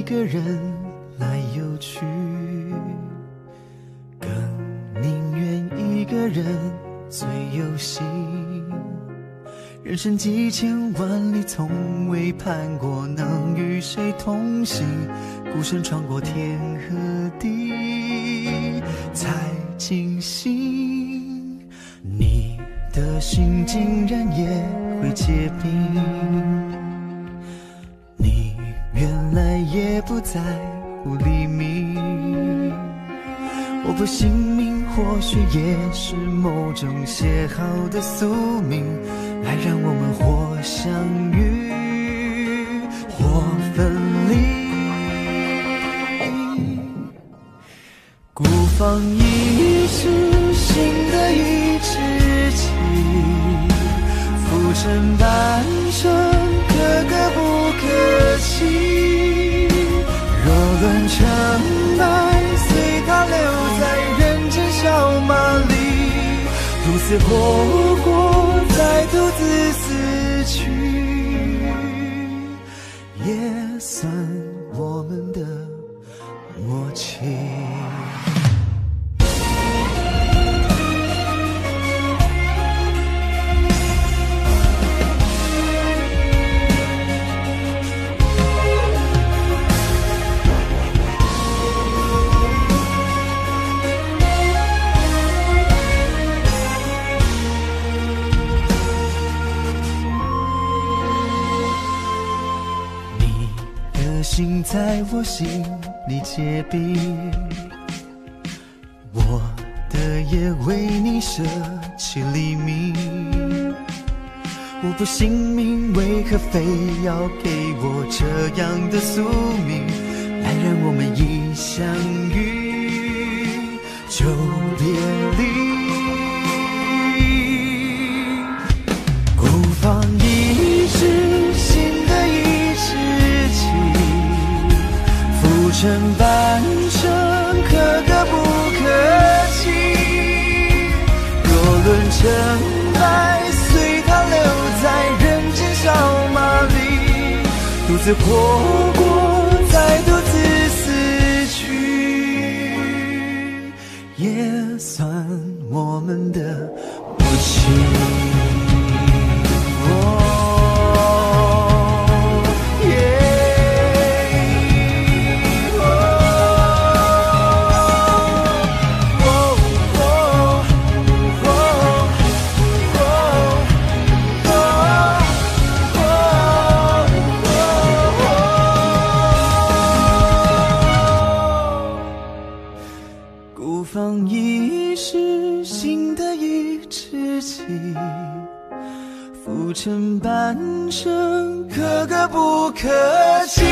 个人来有趣，更宁愿一个人最有心。人生几千万里，从未盼过能与谁同行，孤身闯过天和地，才惊醒你的心竟然也会结冰。你原来也不在乎黎明，我不信命或许也是某种写好的宿命，来让我们或相遇或分离。孤芳一世，心的一知己，浮沉半生，可歌不可泣。若论成败，随他留在人间小马里，独自活过，再独自死去，也算我们的默契。心在我心里结冰，我的也为你舍弃黎明。我不信命为何非要给我这样的宿命，来让我们一相遇就别离。孤芳一世，心的一知己，浮沉半生，可歌不可泣。若论成败，随他留在人间小马里，独自活过，再独自死去，也算我们的默契。孤芳一世，心的一知己，浮沉半生，可歌不可泣。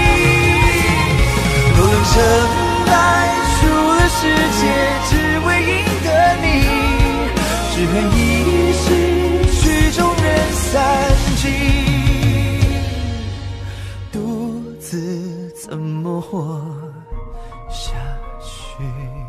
若论成败，输了世界，只为赢得你，只恨一世，曲终人散尽，独自怎么活下去。